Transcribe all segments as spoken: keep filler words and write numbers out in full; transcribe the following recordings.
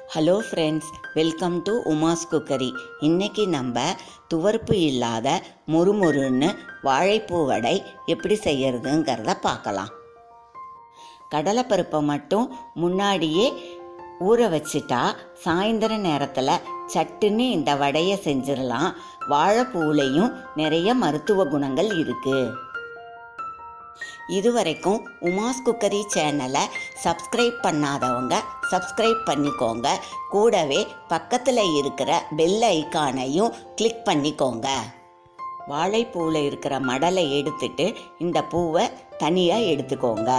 Hello friends, welcome to Uma's cookery. இன்றைக்கி நம்ம துவர்ப்பு இல்லாத மொறுமொறுன்னு வாழைப்பூ வடை எப்படி செய்யறதுங்கிறத பார்க்கலாம். கடலைப்பருப்பை மட்டும் முன்னாடியே ஊற வச்சுட்டா சாயந்தர நேரத்தில் சட்டுன்னு இந்த வடையை செஞ்சிடலாம். வாழைப்பூலையும் நிறைய மருத்துவ குணங்கள் இருக்குது. இதுவரைக்கும் உமாஸ் குக்கரி சேனலை சப்ஸ்கிரைப் பண்ணாதவங்க சப்ஸ்கிரைப் பண்ணிக்கோங்க. கூடவே பக்கத்தில் இருக்கிற பெல் ஐக்கானையும் கிளிக் பண்ணிக்கோங்க. வாழைப்பூவில் இருக்கிற மடலை எடுத்துட்டு இந்த பூவை தனியாக எடுத்துக்கோங்க.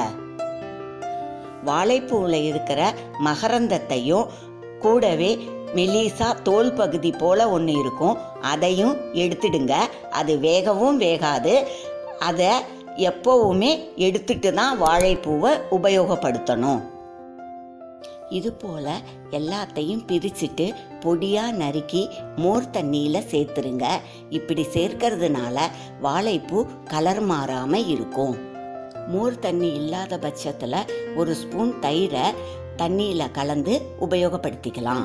வாழைப்பூவில் இருக்கிற மகரந்தத்தையும் கூடவே மெலிசா தோல் பகுதி போல் ஒன்று இருக்கும், அதையும் எடுத்துடுங்க. அது வேகவும் வேகாது. அதை எப்போவுமே எடுத்துட்டு தான் வாழைப்பூவை உபயோகப்படுத்தணும். இது போல் எல்லாத்தையும் பிரிச்சுட்டு பொடியாக நறுக்கி மோர் தண்ணியில் சேர்த்துருங்க. இப்படி சேர்க்கறதுனால வாழைப்பூ கலர் மாறாமல் இருக்கும். மோர் தண்ணி இல்லாத பட்சத்தில் ஒரு ஸ்பூன் தயிரை தண்ணியில் கலந்து உபயோகப்படுத்திக்கலாம்.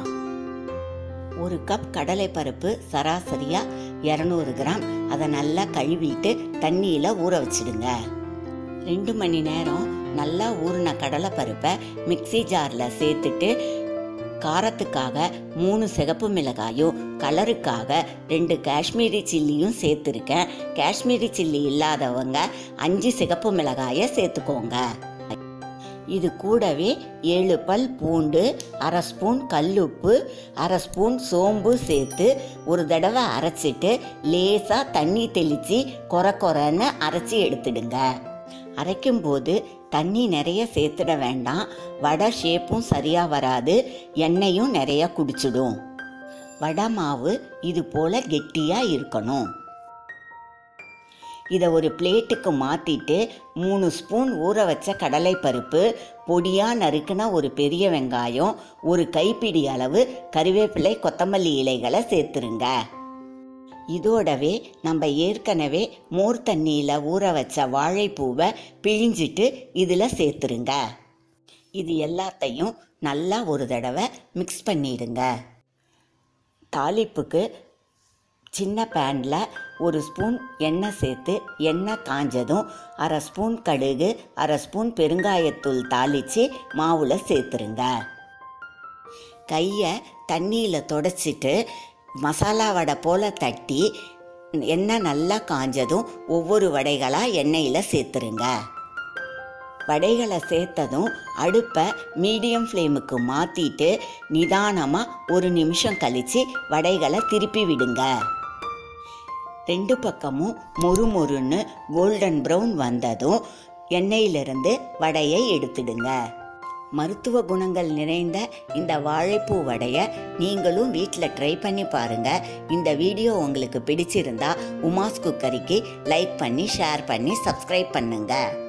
ஒரு கப் கடலைப்பருப்பு சராசரியாக இரநூறு கிராம். அதை நல்லா கழுவிட்டு தண்ணியில் ஊற வச்சிடுங்க. ரெண்டு மணி நேரம் நல்லா ஊறின கடலைப்பருப்பை மிக்சி ஜாரில் சேர்த்துட்டு காரத்துக்காக மூணு சிகப்பு மிளகாயும் கலருக்காக ரெண்டு காஷ்மீரி சில்லியும் சேர்த்துருக்கேன். காஷ்மீரி சில்லி இல்லாதவங்க அஞ்சு சிகப்பு மிளகாயை சேர்த்துக்கோங்க. இது கூடவே ஏழு பல் பூண்டு, அரை ஸ்பூன் கல்லுப்பு, அரை ஸ்பூன் சோம்பு சேர்த்து ஒரு தடவை அரைச்சிட்டு லேசாக தண்ணி தெளித்து கொர கொரன்னு அரைச்சி எடுத்துடுங்க. அரைக்கும்போது தண்ணி நிறைய சேர்த்துட வேண்டாம். வடை ஷேப்பும் சரியாக வராது, எண்ணெயும் நிறைய குடிச்சிடும். வடை மாவு இது போல் கெட்டியாக இருக்கணும். இதை ஒரு பிளேட்டுக்கு மாற்றிட்டு மூணு ஸ்பூன் ஊற வச்ச கடலைப்பருப்பு, பொடியாக நறுக்குன ஒரு பெரிய வெங்காயம், ஒரு கைப்பிடி அளவு கறிவேப்பிலை கொத்தமல்லி இலைகளை சேர்த்துருங்க. இதோடவே நம்ம ஏற்கனவே மோர் தண்ணியில் ஊற வச்ச வாழைப்பூவை பிழிஞ்சிட்டு இதில் சேர்த்துருங்க. இது எல்லாத்தையும் நல்லா ஒரு தடவை மிக்ஸ் பண்ணிடுங்க. தாளிப்புக்கு சின்ன பேனில் ஒரு ஸ்பூன் எண்ணெய் சேர்த்து எண்ணெய் காஞ்சதும் அரை ஸ்பூன் கடுகு, அரை ஸ்பூன் பெருங்காயத்தூள் தாளித்து மாவில் சேர்த்துருங்க. கையை தண்ணியில் தொடச்சிட்டு மசாலா வடை போல் தட்டி எண்ணெய் நல்லா காஞ்சதும் ஒவ்வொரு வடைகளாக எண்ணெயில் சேர்த்துருங்க. வடைகளை சேர்த்ததும் அடுப்பை மீடியம் ஃப்ளேமுக்கு மாற்றிட்டு நிதானமாக ஒரு நிமிஷம் கழித்து வடைகளை திருப்பி விடுங்க. ரெண்டு பக்கமும் மொறு மொறுன்னு கோல்டன் ப்ரௌன் வந்ததும் எண்ணெயிலிருந்து வடையை எடுத்துடுங்க. மருத்துவ குணங்கள் நிறைந்த இந்த வாழைப்பூ வடையை நீங்களும் வீட்டில் ட்ரை பண்ணி பாருங்கள். இந்த வீடியோ உங்களுக்கு பிடிச்சிருந்தா உமாஸ் குக்கரிக்கு லைக் பண்ணி ஷேர் பண்ணி சப்ஸ்கிரைப் பண்ணுங்கள்.